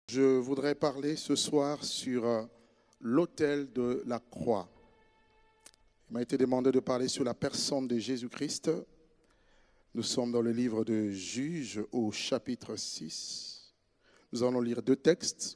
Je voudrais parler ce soir sur l'autel de la croix. Il m'a été demandé de parler sur la personne de Jésus-Christ. Nous sommes dans le livre de Juges au chapitre 6. Nous allons lire deux textes.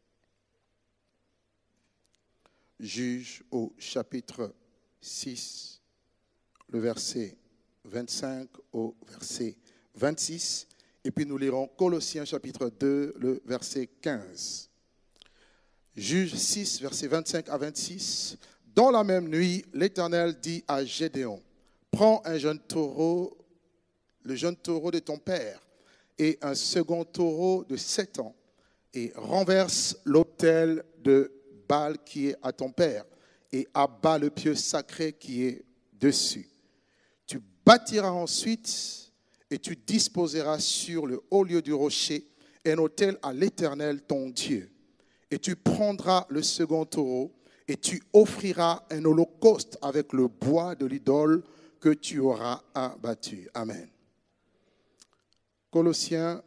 Juges au chapitre 6, le verset 25 au verset 26. Et puis nous lirons Colossiens chapitre 2, le verset 15. Juges 6, verset 25 à 26. Dans la même nuit, l'Éternel dit à Gédéon, prends un jeune taureau, le jeune taureau de ton père, et un second taureau de 7 ans, et renverse l'autel de Baal qui est à ton père, et abat le pieu sacré qui est dessus. Tu bâtiras ensuite et tu disposeras sur le haut lieu du rocher un autel à l'Éternel ton Dieu. Et tu prendras le second taureau et tu offriras un holocauste avec le bois de l'idole que tu auras abattu. Amen. Colossiens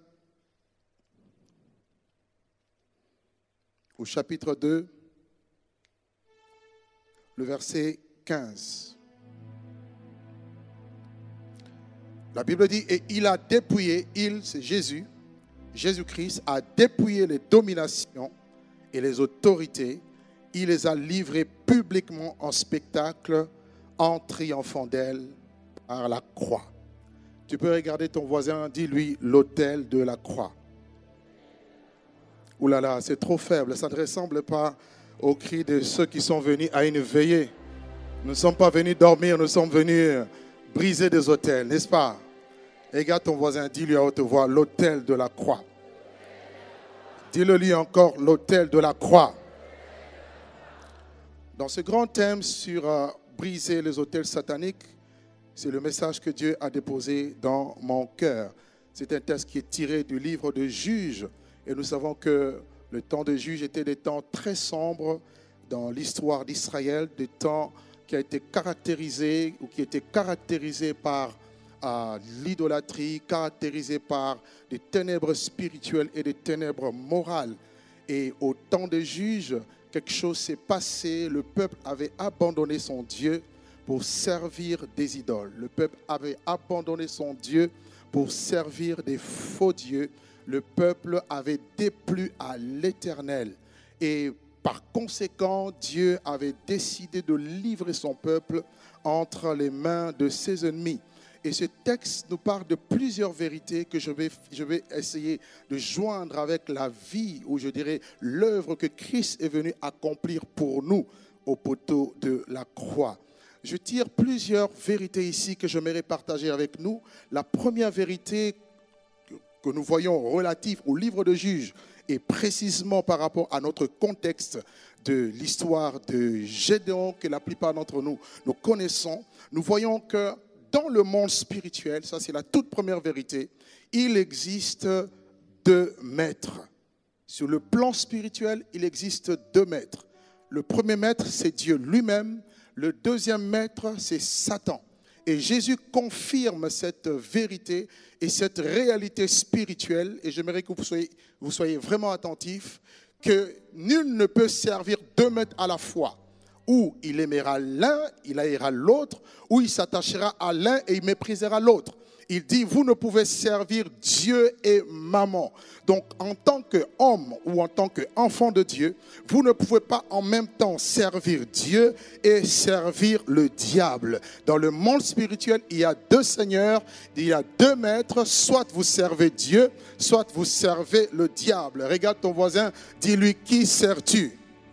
au chapitre 2, le verset 15. La Bible dit, et il a dépouillé, c'est Jésus, Jésus-Christ a dépouillé les dominations et les autorités. Il les a livrées publiquement en spectacle en triomphant d'elles par la croix. Tu peux regarder ton voisin, dis-lui l'autel de la croix. Ouh là là, c'est trop faible, ça ne ressemble pas au cri de ceux qui sont venus à une veillée. Nous ne sommes pas venus dormir, nous sommes venus briser des autels, n'est-ce pas? Regarde ton voisin, dis-lui à haute voix, l'autel de la croix. Dis-le-lui encore, l'autel de la croix. Dans ce grand thème sur briser les autels sataniques, c'est le message que Dieu a déposé dans mon cœur. C'est un texte qui est tiré du livre de Juges. Et nous savons que le temps de Juges était des temps très sombres dans l'histoire d'Israël, des temps qui a été caractérisé ou qui était caractérisé par l'idolâtrie, caractérisé par des ténèbres spirituelles et des ténèbres morales. Et au temps des juges, quelque chose s'est passé. Le peuple avait abandonné son Dieu pour servir des idoles. Le peuple avait abandonné son Dieu pour servir des faux dieux. Le peuple avait déplu à l'Éternel. Et par conséquent, Dieu avait décidé de livrer son peuple entre les mains de ses ennemis. Et ce texte nous parle de plusieurs vérités que je vais essayer de joindre avec la vie, ou je dirais l'œuvre que Christ est venu accomplir pour nous au poteau de la croix. Je tire plusieurs vérités ici que j'aimerais partager avec nous. La première vérité que nous voyons relative au livre de Juges, et précisément par rapport à notre contexte de l'histoire de Gédéon, que la plupart d'entre nous connaissons, nous voyons que dans le monde spirituel, ça c'est la toute première vérité, il existe deux maîtres. Sur le plan spirituel, il existe deux maîtres. Le premier maître, c'est Dieu lui-même. Le deuxième maître, c'est Satan. Et Jésus confirme cette vérité et cette réalité spirituelle. Et j'aimerais que vous soyez vraiment attentifs, que nul ne peut servir deux maîtres à la fois. Ou il aimera l'un, il haïra l'autre, ou il s'attachera à l'un et il méprisera l'autre. Il dit, vous ne pouvez servir Dieu et maman. Donc, en tant qu'homme ou en tant qu'enfant de Dieu, vous ne pouvez pas en même temps servir Dieu et servir le diable. Dans le monde spirituel, il y a deux seigneurs, il y a deux maîtres. Soit vous servez Dieu, soit vous servez le diable. Regarde ton voisin, dis-lui, qui sers-tu?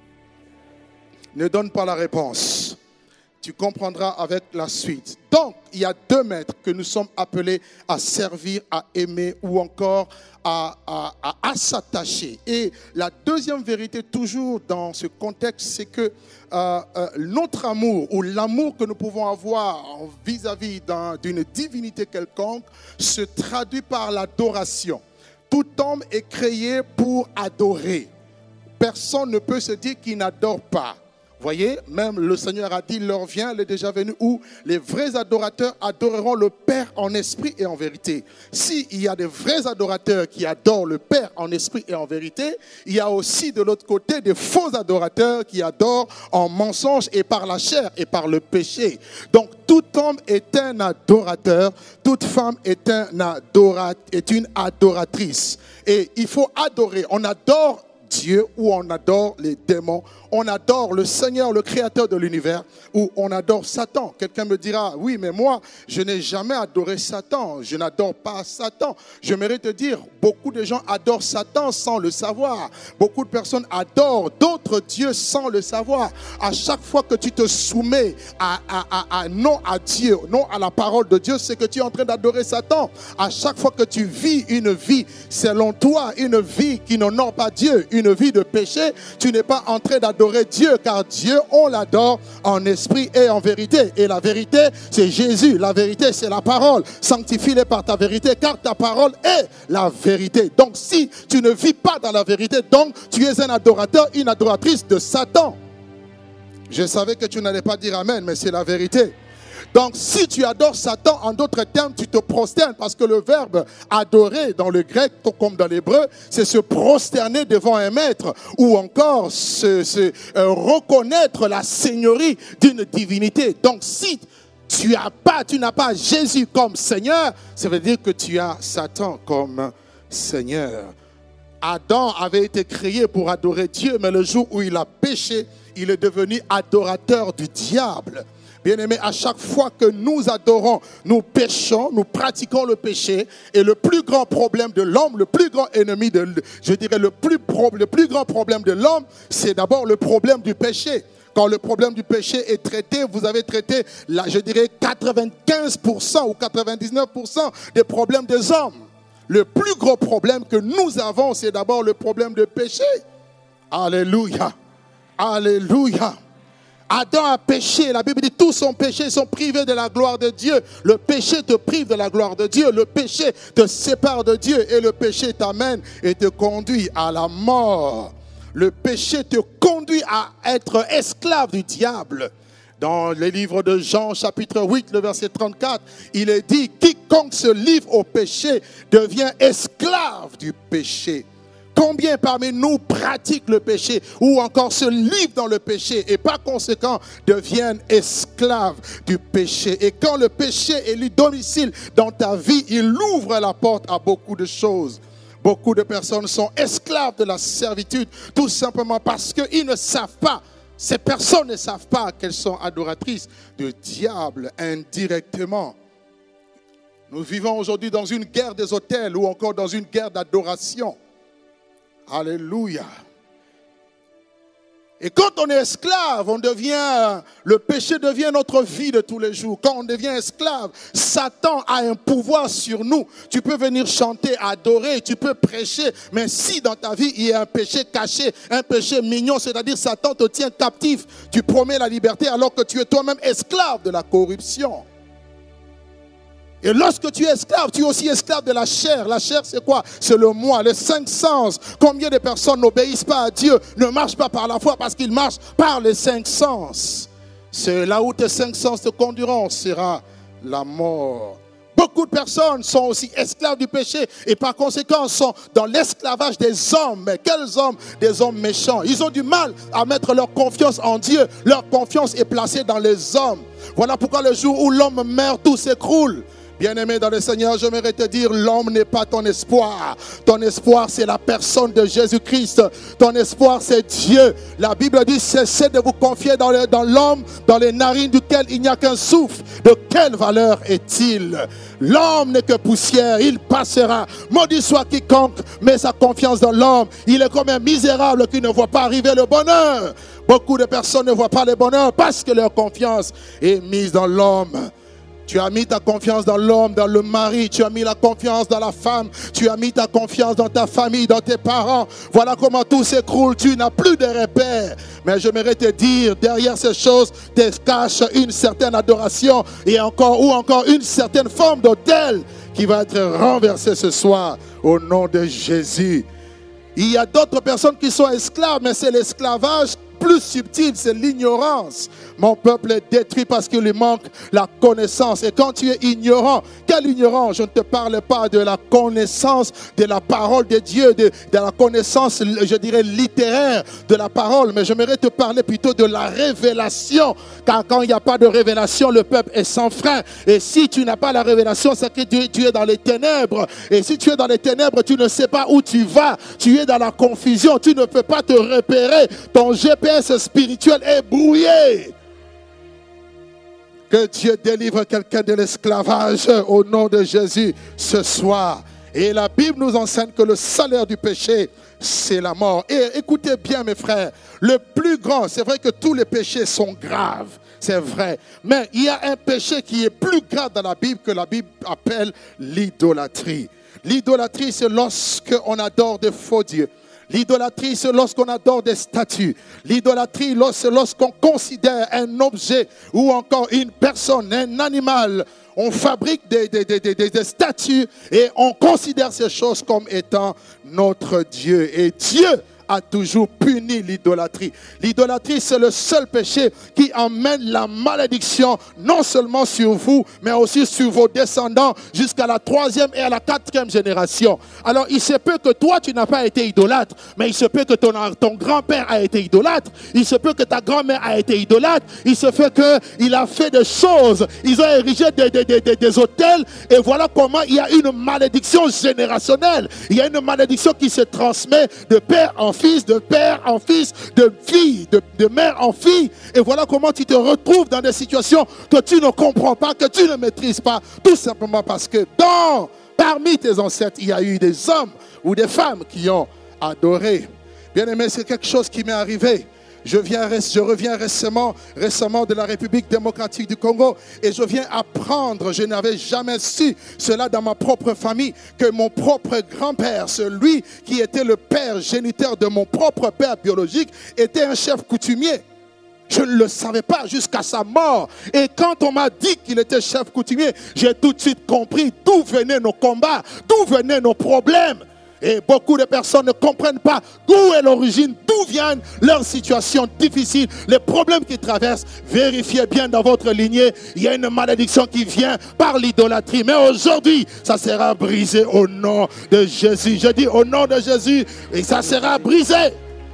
Ne donne pas la réponse. Tu comprendras avec la suite. Donc, il y a deux maîtres que nous sommes appelés à servir, à aimer ou encore à s'attacher. Et la deuxième vérité, toujours dans ce contexte, c'est que notre amour ou l'amour que nous pouvons avoir vis-à-vis d'une divinité quelconque se traduit par l'adoration. Tout homme est créé pour adorer. Personne ne peut se dire qu'il n'adore pas. Voyez, même le Seigneur a dit, l'heure vient, elle est déjà venue, où les vrais adorateurs adoreront le Père en esprit et en vérité. S'il y a des vrais adorateurs qui adorent le Père en esprit et en vérité, il y a aussi de l'autre côté des faux adorateurs qui adorent en mensonge et par la chair et par le péché. Donc tout homme est un adorateur, toute femme est une adoratrice. Et il faut adorer, on adore Dieu ou on adore les démons, on adore le Seigneur, le créateur de l'univers, ou on adore Satan. Quelqu'un me dira, oui, mais moi, je n'ai jamais adoré Satan, je n'adore pas Satan. J'aimerais te dire, beaucoup de gens adorent Satan sans le savoir. Beaucoup de personnes adorent d'autres dieux sans le savoir. À chaque fois que tu te soumets non à Dieu, non à la parole de Dieu, c'est que tu es en train d'adorer Satan. À chaque fois que tu vis une vie selon toi, une vie qui n'honore pas Dieu, une vie de péché, tu n'es pas en train d'adorer Dieu, car Dieu, on l'adore en esprit et en vérité. Et la vérité, c'est Jésus. La vérité, c'est la parole. Sanctifie-les par ta vérité, car ta parole est la vérité. Donc, si tu ne vis pas dans la vérité, donc tu es un adorateur, une adoratrice de Satan. Je savais que tu n'allais pas dire amen, mais c'est la vérité. Donc, si tu adores Satan, en d'autres termes, tu te prosternes, parce que le verbe adorer dans le grec, comme dans l'hébreu, c'est se prosterner devant un maître, ou encore reconnaître la seigneurie d'une divinité. Donc, si tu n'as pas Jésus comme Seigneur, ça veut dire que tu as Satan comme Seigneur. Adam avait été créé pour adorer Dieu, mais le jour où il a péché, il est devenu adorateur du diable. Bien-aimés, à chaque fois que nous adorons, nous péchons, nous pratiquons le péché. Et le plus grand problème de l'homme, le plus grand ennemi, le plus grand problème de l'homme, c'est d'abord le problème du péché. Quand le problème du péché est traité, vous avez traité, 95% ou 99% des problèmes des hommes. Le plus gros problème que nous avons, c'est d'abord le problème de péché. Alléluia. Alléluia. Adam a péché, la Bible dit tous son péché sont privés de la gloire de Dieu. Le péché te prive de la gloire de Dieu, le péché te sépare de Dieu et le péché t'amène et te conduit à la mort. Le péché te conduit à être esclave du diable. Dans le livre de Jean, chapitre 8, le verset 34, il est dit, quiconque se livre au péché devient esclave du péché. Combien parmi nous pratiquent le péché ou encore se livrent dans le péché et par conséquent deviennent esclaves du péché. Et quand le péché élit domicile dans ta vie, il ouvre la porte à beaucoup de choses. Beaucoup de personnes sont esclaves de la servitude tout simplement parce qu'ils ne savent pas. Ces personnes ne savent pas qu'elles sont adoratrices du diable indirectement. Nous vivons aujourd'hui dans une guerre des autels ou encore dans une guerre d'adoration. Alléluia. Et quand on est esclave, le péché devient notre vie de tous les jours. Quand on devient esclave, Satan a un pouvoir sur nous. Tu peux venir chanter, adorer, tu peux prêcher, mais si dans ta vie il y a un péché caché, un péché mignon, c'est-à-dire Satan te tient captif, tu promets la liberté alors que tu es toi-même esclave de la corruption. Et lorsque tu es esclave, tu es aussi esclave de la chair. La chair, c'est quoi? C'est le moi, les 5 sens. Combien de personnes n'obéissent pas à Dieu, ne marchent pas par la foi parce qu'ils marchent par les 5 sens? C'est là où tes 5 sens te conduiront, sera la mort. Beaucoup de personnes sont aussi esclaves du péché et par conséquent sont dans l'esclavage des hommes. Mais quels hommes? Des hommes méchants. Ils ont du mal à mettre leur confiance en Dieu. Leur confiance est placée dans les hommes. Voilà pourquoi le jour où l'homme meurt, tout s'écroule. Bien-aimé dans le Seigneur, j'aimerais te dire, l'homme n'est pas ton espoir. Ton espoir, c'est la personne de Jésus-Christ. Ton espoir, c'est Dieu. La Bible dit, cessez de vous confier dans l'homme, dans les narines duquel il n'y a qu'un souffle. De quelle valeur est-il? L'homme n'est que poussière, il passera. Maudit soit quiconque met sa confiance dans l'homme. Il est comme un misérable qui ne voit pas arriver le bonheur. Beaucoup de personnes ne voient pas le bonheur parce que leur confiance est mise dans l'homme. Tu as mis ta confiance dans l'homme, dans le mari. Tu as mis la confiance dans la femme. Tu as mis ta confiance dans ta famille, dans tes parents. Voilà comment tout s'écroule. Tu n'as plus de repères. Mais j'aimerais te dire, derrière ces choses, te cache une certaine adoration ou encore une certaine forme d'autel qui va être renversée ce soir au nom de Jésus. Il y a d'autres personnes qui sont esclaves, mais c'est l'esclavage plus plus subtil, c'est l'ignorance. Mon peuple est détruit parce qu'il lui manque la connaissance. Et quand tu es ignorant, quelle ignorance? Je ne te parle pas de la connaissance de la parole de Dieu, de la connaissance, je dirais, littéraire de la parole, mais j'aimerais te parler plutôt de la révélation. Car quand il n'y a pas de révélation, le peuple est sans frein. Et si tu n'as pas la révélation, c'est que tu es dans les ténèbres. Et si tu es dans les ténèbres, tu ne sais pas où tu vas. Tu es dans la confusion. Tu ne peux pas te repérer. Ton GPS spirituel est brouillé. Que Dieu délivre quelqu'un de l'esclavage au nom de Jésus ce soir. Et la Bible nous enseigne que le salaire du péché, c'est la mort. Et écoutez bien mes frères, le plus grand, c'est vrai que tous les péchés sont graves, c'est vrai. Mais il y a un péché qui est plus grave dans la Bible que la Bible appelle l'idolâtrie. L'idolâtrie, c'est lorsqu'on adore de faux dieux. L'idolâtrie, c'est lorsqu'on adore des statues. L'idolâtrie, c'est lorsqu'on considère un objet ou encore une personne, un animal. On fabrique des statues et on considère ces choses comme étant notre Dieu. Et Dieu a toujours puni l'idolâtrie. L'idolâtrie, c'est le seul péché qui emmène la malédiction, non seulement sur vous, mais aussi sur vos descendants, jusqu'à la 3e et à la 4e génération. Alors, il se peut que toi, tu n'as pas été idolâtre, mais il se peut que ton grand-père a été idolâtre, il se peut que ta grand-mère a été idolâtre, il se fait qu'il a fait des choses, ils ont érigé des autels, et voilà comment il y a une malédiction générationnelle. Il y a une malédiction qui se transmet de père en fils, de père en fils, de fille, de mère en fille. Et voilà comment tu te retrouves dans des situations que tu ne comprends pas, que tu ne maîtrises pas. Tout simplement parce que parmi tes ancêtres, il y a eu des hommes ou des femmes qui ont adoré. Bien aimé, c'est quelque chose qui m'est arrivé. Je reviens récemment de la République démocratique du Congo et je viens apprendre, je n'avais jamais su cela dans ma propre famille, que mon propre grand-père, celui qui était le père géniteur de mon propre père biologique, était un chef coutumier. Je ne le savais pas jusqu'à sa mort. Et quand on m'a dit qu'il était chef coutumier, j'ai tout de suite compris d'où venaient nos combats, d'où venaient nos problèmes. Et beaucoup de personnes ne comprennent pas d'où est l'origine, d'où viennent leurs situations difficiles, les problèmes qu'ils traversent. Vérifiez bien dans votre lignée, il y a une malédiction qui vient par l'idolâtrie. Mais aujourd'hui, ça sera brisé au nom de Jésus. Je dis au nom de Jésus, et ça sera brisé.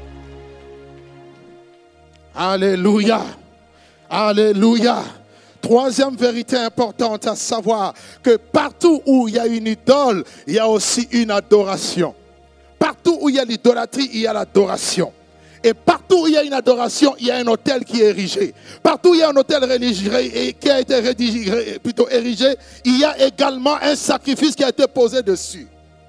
Alléluia. Alléluia. Troisième vérité importante à savoir que partout où il y a une idole, il y a aussi une adoration. Partout où il y a l'idolâtrie, il y a l'adoration. Et partout où il y a une adoration, il y a un autel qui est érigé. Partout où il y a un autel religieux et qui a été érigé, il y a également un sacrifice qui a été posé dessus.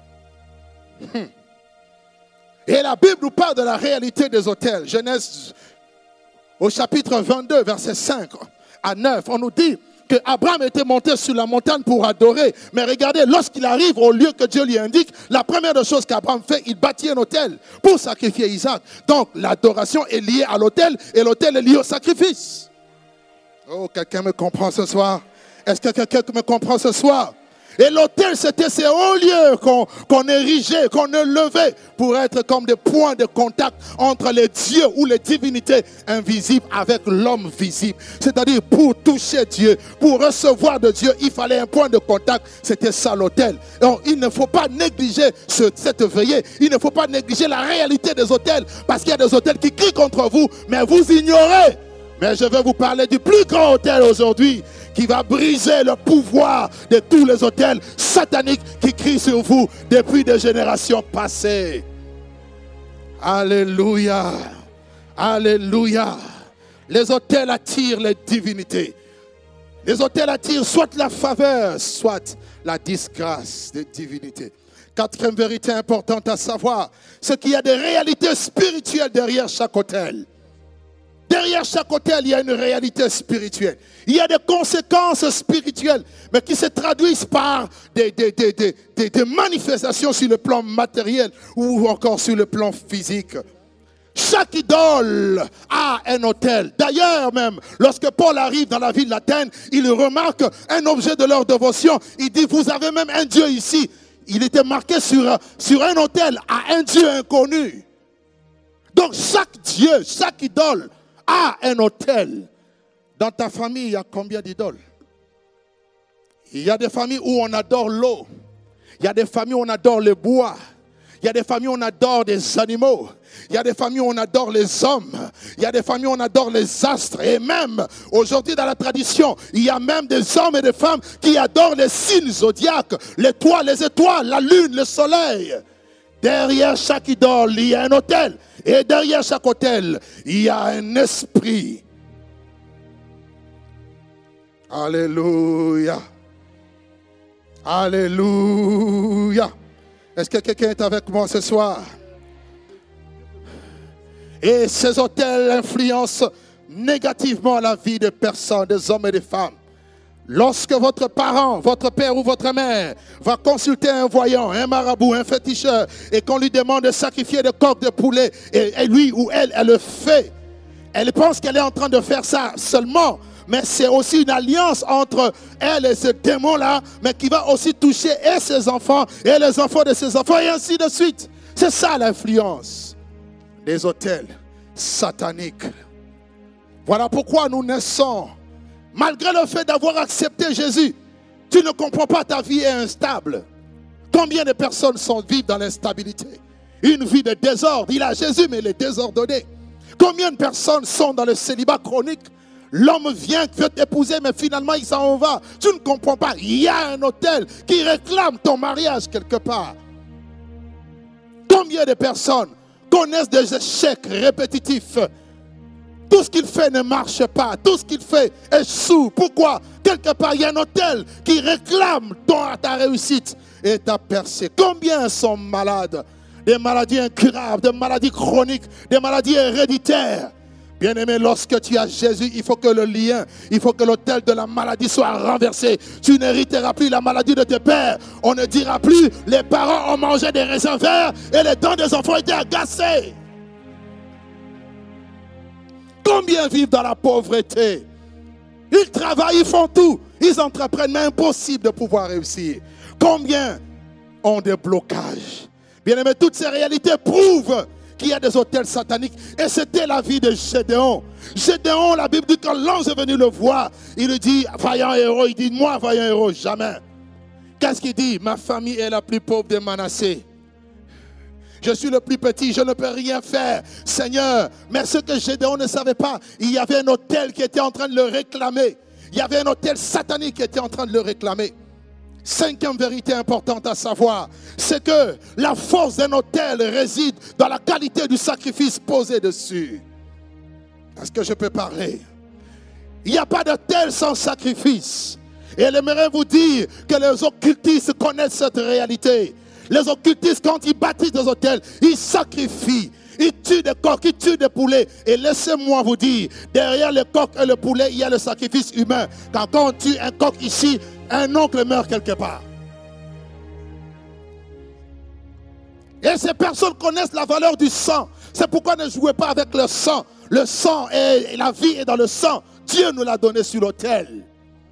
Et la Bible nous parle de la réalité des autels. Genèse au chapitre 22, verset 5 à 9, on nous dit que Abraham était monté sur la montagne pour adorer. Mais regardez, lorsqu'il arrive au lieu que Dieu lui indique, la première des choses qu'Abraham fait, il bâtit un autel pour sacrifier Isaac. Donc l'adoration est liée à l'autel et l'autel est lié au sacrifice. Oh, quelqu'un me comprend ce soir? Est-ce que quelqu'un me comprend ce soir? Et l'autel, c'était ces hauts lieux qu'on érigeait, qu'on élevait pour être comme des points de contact entre les dieux ou les divinités invisibles avec l'homme visible. C'est-à-dire pour toucher Dieu, pour recevoir de Dieu, il fallait un point de contact. C'était ça l'autel. Donc il ne faut pas négliger cette veillée. Il ne faut pas négliger la réalité des autels. Parce qu'il y a des autels qui crient contre vous, mais vous ignorez. Mais je vais vous parler du plus grand autel aujourd'hui, qui va briser le pouvoir de tous les autels sataniques qui crient sur vous depuis des générations passées. Alléluia. Alléluia. Les autels attirent les divinités. Les autels attirent soit la faveur, soit la disgrâce des divinités. Quatrième vérité importante à savoir, c'est qu'il y a des réalités spirituelles derrière chaque autel. Derrière chaque autel, il y a une réalité spirituelle. Il y a des conséquences spirituelles, mais qui se traduisent par des manifestations sur le plan matériel ou encore sur le plan physique. Chaque idole a un autel. D'ailleurs même, lorsque Paul arrive dans la ville d'Athènes, il remarque un objet de leur dévotion. Il dit, vous avez même un Dieu ici. Il était marqué sur un autel à un Dieu inconnu. Donc chaque Dieu, chaque idole a un autel. Dans ta famille, il y a combien d'idoles? Il y a des familles où on adore l'eau. Il y a des familles où on adore le bois. Il y a des familles où on adore des animaux. Il y a des familles où on adore les hommes. Il y a des familles où on adore les astres. Et même, aujourd'hui dans la tradition, il y a même des hommes et des femmes qui adorent les signes zodiaques, les étoiles, la lune, le soleil. Derrière chaque idole, il y a un autel. Et derrière chaque autel, il y a un esprit. Alléluia. Alléluia. Est-ce que quelqu'un est avec moi ce soir? Et ces autels influencent négativement la vie des personnes, des hommes et des femmes. Lorsque votre parent, votre père ou votre mère va consulter un voyant, un marabout, un féticheur, et qu'on lui demande de sacrifier des coqs de poulet, et lui ou elle le fait, elle pense qu'elle est en train de faire ça seulement, mais c'est aussi une alliance entre elle et ce démon-là, mais qui va aussi toucher et ses enfants, et les enfants de ses enfants, et ainsi de suite. C'est ça l'influence des autels sataniques. Voilà pourquoi nous naissons. Malgré le fait d'avoir accepté Jésus, tu ne comprends pas, ta vie est instable. Combien de personnes vivent dans l'instabilité? Une vie de désordre. Il a Jésus, mais il est désordonné. Combien de personnes sont dans le célibat chronique? L'homme vient, veut t'épouser, mais finalement il s'en va. Tu ne comprends pas. Il y a un autel qui réclame ton mariage quelque part. Combien de personnes connaissent des échecs répétitifs? Tout ce qu'il fait ne marche pas. Tout ce qu'il fait échoue. Pourquoi? Quelque part, il y a un autel qui réclame ta réussite et ta percée. Combien sont malades? Des maladies incurables, des maladies chroniques, des maladies héréditaires. Bien-aimé, lorsque tu as Jésus, il faut que le lien, il faut que l'autel de la maladie soit renversé. Tu n'hériteras plus la maladie de tes pères. On ne dira plus, les parents ont mangé des raisins verts et les dents des enfants étaient agacées. Combien vivent dans la pauvreté? Ils travaillent, ils font tout. Ils entreprennent, mais impossible de pouvoir réussir. Combien ont des blocages? Bien aimé, toutes ces réalités prouvent qu'il y a des autels sataniques. Et c'était la vie de Gédéon. Gédéon, la Bible dit, quand l'ange est venu le voir, il lui dit, vaillant héros, il dit, moi, vaillant héros, jamais. Qu'est-ce qu'il dit? Ma famille est la plus pauvre de Manassé. Je suis le plus petit, je ne peux rien faire, Seigneur. Mais ce que Gédéon ne savait pas, il y avait un autel qui était en train de le réclamer. Il y avait un autel satanique qui était en train de le réclamer. Cinquième vérité importante à savoir, c'est que la force d'un autel réside dans la qualité du sacrifice posé dessus. Est-ce que je peux parler? Il n'y a pas d'autel sans sacrifice. Et elle aimerait vous dire que les occultistes connaissent cette réalité. Les occultistes, quand ils bâtissent des hôtels, ils sacrifient. Ils tuent des coqs, ils tuent des poulets. Et laissez-moi vous dire, derrière le coq et le poulet, il y a le sacrifice humain. Quand on tue un coq ici, un oncle meurt quelque part. Et ces personnes connaissent la valeur du sang. C'est pourquoi ne jouez pas avec le sang. Le sang et la vie est dans le sang. Dieu nous l'a donné sur l'autel.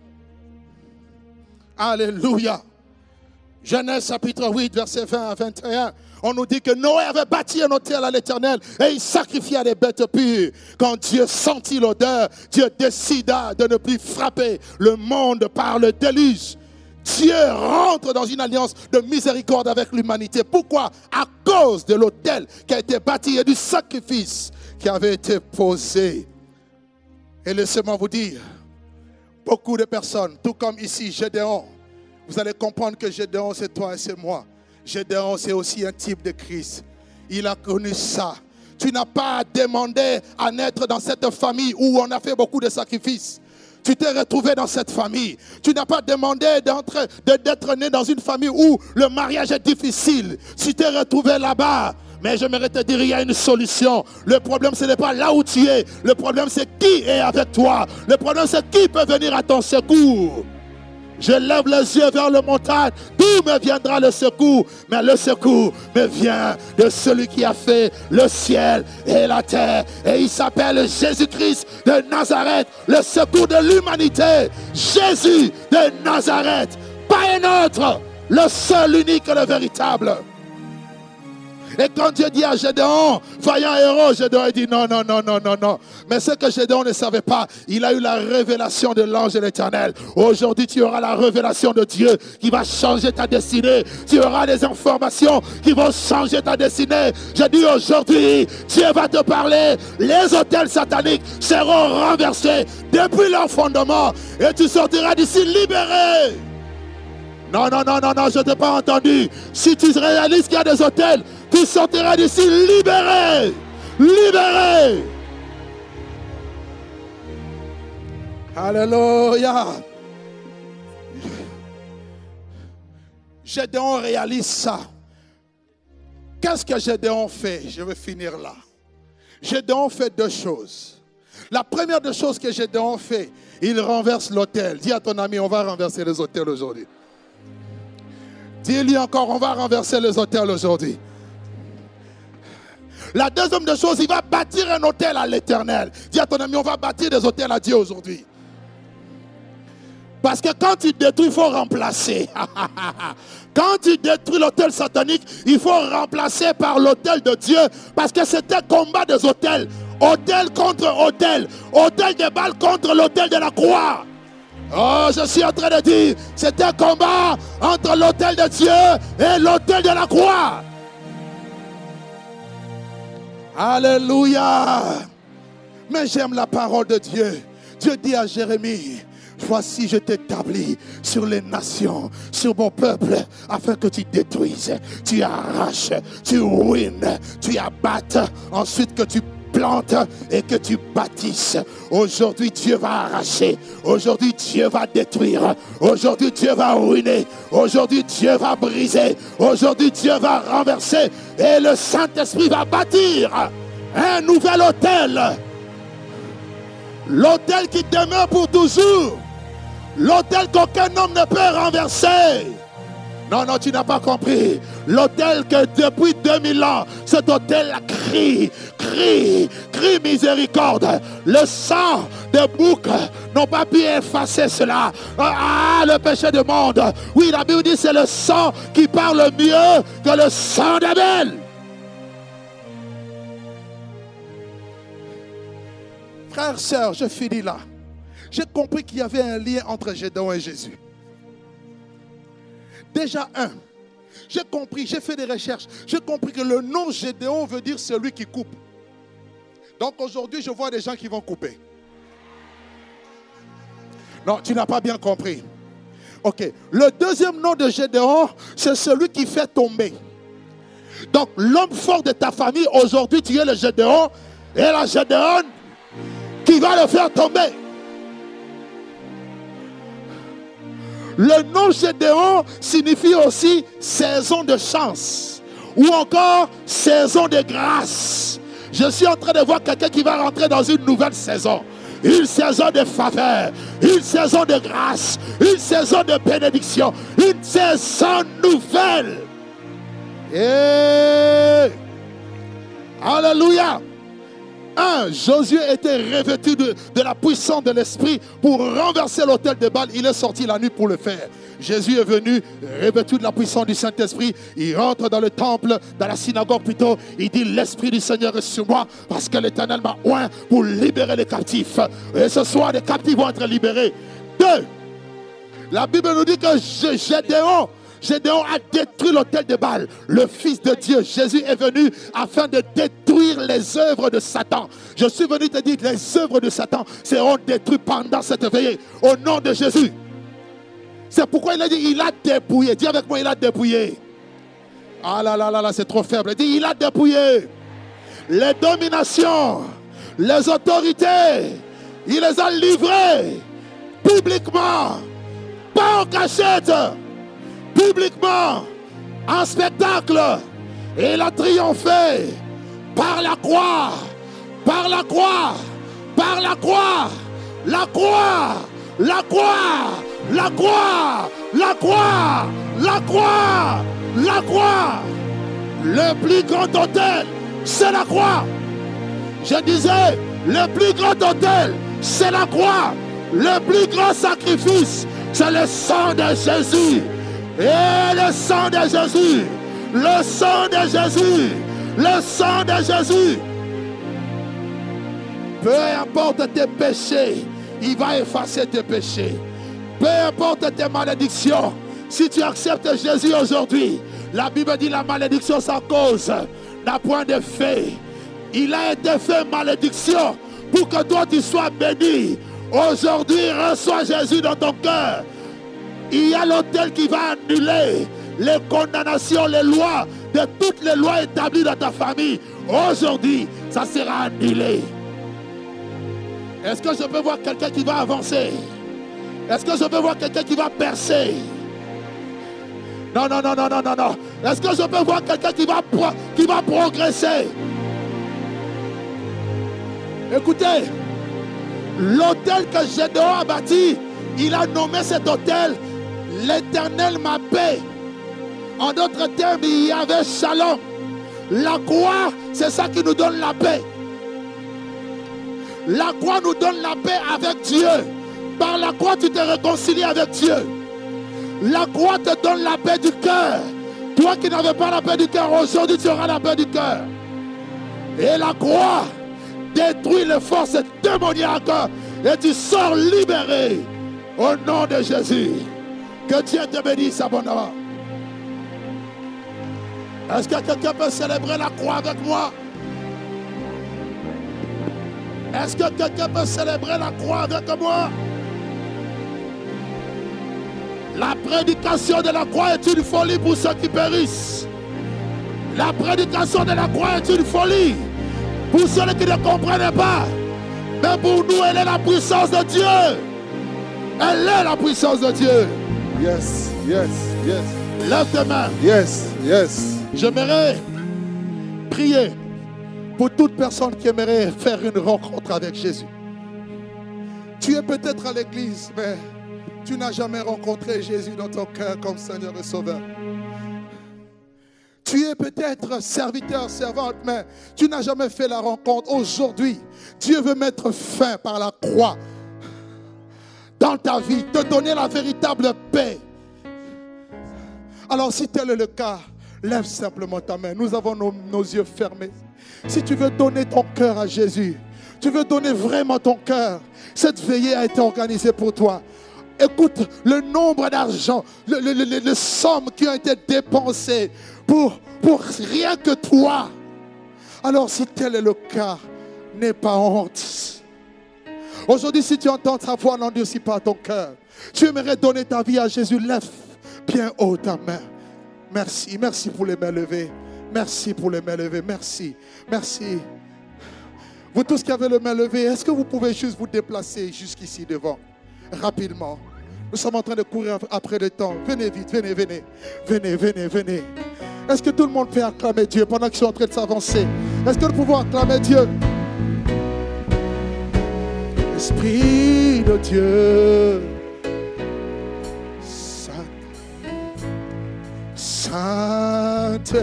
Alléluia. Genèse chapitre 8, verset 20 à 21. On nous dit que Noé avait bâti un autel à l'Éternel et il sacrifia des bêtes pures. Quand Dieu sentit l'odeur, Dieu décida de ne plus frapper le monde par le déluge. Dieu rentre dans une alliance de miséricorde avec l'humanité. Pourquoi? À cause de l'autel qui a été bâti et du sacrifice qui avait été posé. Et laissez-moi vous dire, beaucoup de personnes, tout comme ici Gédéon, vous allez comprendre que Gédéon, c'est toi et c'est moi. Gédéon, c'est aussi un type de Christ. Il a connu ça. Tu n'as pas demandé à naître dans cette famille où on a fait beaucoup de sacrifices. Tu t'es retrouvé dans cette famille. Tu n'as pas demandé d'être né dans une famille où le mariage est difficile. Tu t'es retrouvé là-bas. Mais j'aimerais te dire, il y a une solution. Le problème, ce n'est pas là où tu es. Le problème, c'est qui est avec toi. Le problème, c'est qui peut venir à ton secours. Je lève les yeux vers le montagne. D'où me viendra le secours? Mais le secours me vient de celui qui a fait le ciel et la terre. Et il s'appelle Jésus-Christ de Nazareth, le secours de l'humanité. Jésus de Nazareth, pas un autre, le seul, unique et le véritable. Et quand Dieu dit à Gédéon, vaillant héros, Gédéon dit non, non, non, non, non, non. Mais ce que Gédéon ne savait pas, il a eu la révélation de l'ange de l'Éternel. Aujourd'hui, tu auras la révélation de Dieu qui va changer ta destinée. Tu auras des informations qui vont changer ta destinée. Je dis aujourd'hui, Dieu va te parler. Les autels sataniques seront renversés depuis leur fondement. Et tu sortiras d'ici libéré. Non, non, non, non, non, je ne t'ai pas entendu. Si tu réalises qu'il y a des autels, tu sortiras d'ici libéré. Libéré. Alléluia. Gédéon réalise ça. Qu'est-ce que Gédéon fait? Je vais finir là. Gédéon fait deux choses. La première des choses que Gédéon fait, il renverse l'autel. Dis à ton ami, on va renverser les autels aujourd'hui. Dis-lui encore, on va renverser les autels aujourd'hui. La deuxième des choses, il va bâtir un autel à l'Éternel. Dis à ton ami, on va bâtir des autels à Dieu aujourd'hui. Parce que quand tu détruis, il faut remplacer. Quand tu détruis l'autel satanique, il faut remplacer par l'autel de Dieu. Parce que c'est un combat des autels. Autel contre autel. Autel de Baal contre l'autel de la croix. Oh, je suis en train de dire, c'est un combat entre l'autel de Dieu et l'autel de la croix. Alléluia. Mais j'aime la parole de Dieu. Dieu dit à Jérémie, voici je t'établis sur les nations, sur mon peuple, afin que tu détruises, tu arraches, tu ruines, tu abattes, ensuite que tu plantes et que tu bâtisses. Aujourd'hui Dieu va arracher, aujourd'hui Dieu va détruire, aujourd'hui Dieu va ruiner, aujourd'hui Dieu va briser, aujourd'hui Dieu va renverser et le Saint-Esprit va bâtir un nouvel autel. L'autel qui demeure pour toujours. L'autel qu'aucun homme ne peut renverser. Non, non, tu n'as pas compris. L'autel que depuis 2000 ans, cet autel crie miséricorde. Le sang des boucs n'ont pas pu effacer cela. Ah, le péché du monde. Oui, la Bible dit c'est le sang qui parle mieux que le sang d'Abel. Frères, sœurs, je finis là. J'ai compris qu'il y avait un lien entre Gédéon et Jésus. Déjà j'ai compris, j'ai fait des recherches, j'ai compris que le nom Gédéon veut dire celui qui coupe. Donc aujourd'hui, je vois des gens qui vont couper. Non, tu n'as pas bien compris. Ok, le deuxième nom de Gédéon, c'est celui qui fait tomber. Donc l'homme fort de ta famille, aujourd'hui tu es le Gédéon, et la Gédéon qui va le faire tomber. Le nom Gédéon signifie aussi saison de chance ou encore saison de grâce. Je suis en train de voir quelqu'un qui va rentrer dans une nouvelle saison. Une saison de faveur, une saison de grâce, une saison de bénédiction, une saison nouvelle. Et alléluia. Josué était revêtu de la puissance de l'esprit pour renverser l'autel de Baal. Il est sorti la nuit pour le faire. Jésus est venu revêtu de la puissance du Saint-Esprit. Il rentre dans le temple, dans la synagogue plutôt. Il dit, l'Esprit du Seigneur est sur moi parce que l'Éternel m'a oint pour libérer les captifs. Et ce soir, les captifs vont être libérés. 2. La Bible nous dit que Gédéon a détruit l'autel de Baal. Le Fils de Dieu, Jésus, est venu afin de détruire les œuvres de Satan. Je suis venu te dire que les œuvres de Satan seront détruites pendant cette veillée. Au nom de Jésus. C'est pourquoi il a dit, il a dépouillé. Dis avec moi, il a dépouillé. Ah là là là là, c'est trop faible. Il dit, il a dépouillé les dominations, les autorités. Il les a livrées publiquement, pas en cachette. Publiquement, en spectacle, et il a triomphé par la croix, par la croix, par la croix, la croix, la croix, la croix, la croix, la croix, la croix. Le plus grand autel, c'est la croix. Je disais, le plus grand autel, c'est la croix. Le plus grand sacrifice, c'est le sang de Jésus. Et le sang de Jésus, Le sang de Jésus. Le sang de Jésus. Peu importe tes péchés, il va effacer tes péchés. Peu importe tes malédictions, si tu acceptes Jésus aujourd'hui, la Bible dit la malédiction sans cause n'a point de fait. Il a été fait malédiction pour que toi tu sois béni. Aujourd'hui, reçois Jésus dans ton cœur. Il y a l'autel qui va annuler les condamnations, les lois, de toutes les lois établies dans ta famille. Aujourd'hui, ça sera annulé. Est-ce que je peux voir quelqu'un qui va avancer? Est-ce que je peux voir quelqu'un qui va percer? Non, non, non, non, non, non, non. Est-ce que je peux voir quelqu'un qui va progresser? Écoutez, l'autel que Gédéon a bâti, il a nommé cet autel l'Éternel ma paix. En d'autres termes, il y avait shalom. La croix, c'est ça qui nous donne la paix. La croix nous donne la paix avec Dieu. Par la croix, tu te réconcilies avec Dieu. La croix te donne la paix du cœur. Toi qui n'avais pas la paix du cœur, aujourd'hui tu auras la paix du cœur. Et la croix détruit les forces démoniaques et tu sors libéré au nom de Jésus. Que Dieu te bénisse abondamment. Est-ce que quelqu'un peut célébrer la croix avec moi? Est-ce que quelqu'un peut célébrer la croix avec moi? La prédication de la croix est une folie pour ceux qui périssent. La prédication de la croix est une folie pour ceux qui ne comprennent pas. Mais pour nous, elle est la puissance de Dieu. Elle est la puissance de Dieu. Yes, yes, yes. Lève tes mains. Yes, yes. J'aimerais prier pour toute personne qui aimerait faire une rencontre avec Jésus. Tu es peut-être à l'église, mais tu n'as jamais rencontré Jésus dans ton cœur comme Seigneur et Sauveur. Tu es peut-être serviteur, servante, mais tu n'as jamais fait la rencontre. Aujourd'hui, Dieu veut mettre fin par la croix dans ta vie, te donner la véritable paix. Alors si tel est le cas, lève simplement ta main. Nous avons nos yeux fermés. Si tu veux donner ton cœur à Jésus, tu veux donner vraiment ton cœur, cette veillée a été organisée pour toi. Écoute, le nombre d'argent, les sommes qui ont été dépensées pour rien que toi. Alors si tel est le cas, n'aie pas honte. Aujourd'hui, si tu entends ta voix, n'endurcis pas ton cœur. Tu aimerais donner ta vie à Jésus, lève bien haut ta main. Merci, merci pour les mains levées. Merci pour les mains levées, merci, merci. Vous tous qui avez les mains levées, est-ce que vous pouvez juste vous déplacer jusqu'ici devant? Rapidement. Nous sommes en train de courir après le temps. Venez vite, venez, venez. Venez, venez, venez. Est-ce que tout le monde peut acclamer Dieu pendant qu'ils sont en train de s'avancer? Est-ce que nous pouvons acclamer Dieu? Esprit de Dieu, Saint,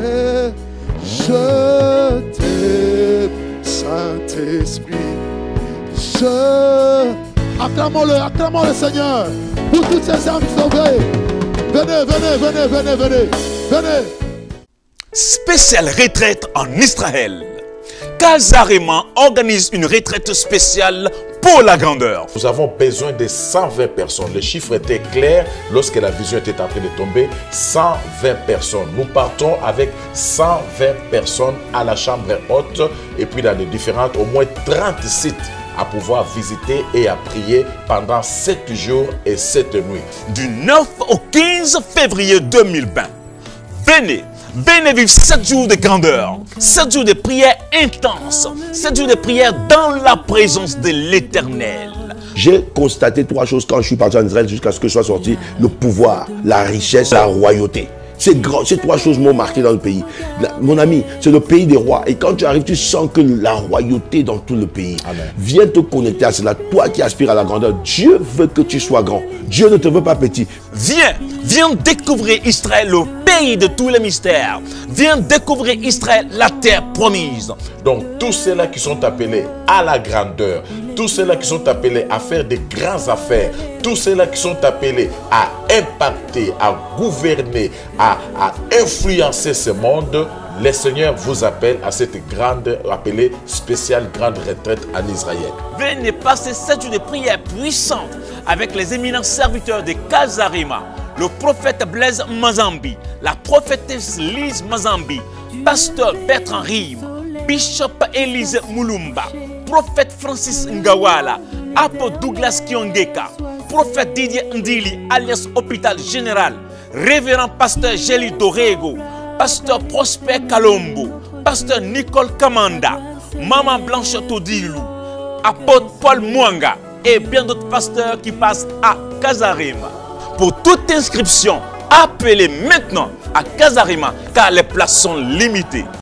je t'aime, Saint-Esprit, acclamons le Seigneur pour toutes ces âmes sauvées. Venez, venez, venez, venez, venez, venez. Spéciale retraite en Israël. Casarema organise une retraite spéciale pour la grandeur. Nous avons besoin de 120 personnes. Le chiffre était clair lorsque la vision était en train de tomber. 120 personnes. Nous partons avec 120 personnes à la chambre haute et puis dans les différentes, au moins 30 sites à pouvoir visiter et à prier pendant 7 jours et 7 nuits. Du 9 au 15 février 2020. Venez vivre 7 jours de grandeur, 7 jours de prière intense, 7 jours de prière dans la présence de l'Éternel. J'ai constaté 3 choses quand je suis parti en Israël jusqu'à ce que je sois sorti. Le pouvoir, la richesse, la royauté. Ces 3 choses m'ont marqué dans le pays. Mon ami, c'est le pays des rois. Et quand tu arrives, tu sens que la royauté dans tout le pays. Amen. Viens te connecter à cela. Toi qui aspires à la grandeur, Dieu veut que tu sois grand. Dieu ne te veut pas petit. Viens découvrir Israël, le pays de tous les mystères. Viens découvrir Israël, la terre promise. Donc tous ceux-là qui sont appelés à la grandeur, tous ceux-là qui sont appelés à faire des grandes affaires, tous ceux-là qui sont appelés à impacter, à gouverner, à influencer ce monde, le Seigneur vous appelle à cette grande, appelée spéciale grande retraite en Israël. Venez passer 7 jours de prière puissante avec les éminents serviteurs de Kazarima, le prophète Blaise Mazambi, la prophétesse Lise Mazambi, pasteur Bertrand Rime, Bishop Élise Moulumba, prophète Francis Ngawala, apôtre Douglas Kiongeka, prophète Didier Ndili alias Hôpital Général, révérend pasteur Gély Dorego, pasteur Prosper Kalombo, pasteur Nicole Kamanda, Maman Blanche Todilou, apôtre Paul Mwanga et bien d'autres pasteurs qui passent à Kazarima. Pour toute inscription, appelez maintenant à Kazarima car les places sont limitées.